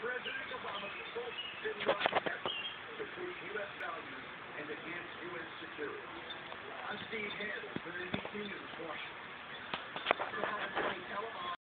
President Obama spoke citywide effort to prove U.S. values and enhance U.S. security. I'm Steve Hale with NBC News, Washington.